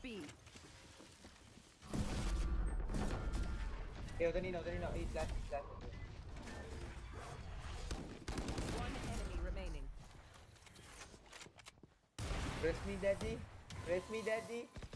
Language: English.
B. Okay, no. He's last. One enemy remaining. Press me, daddy.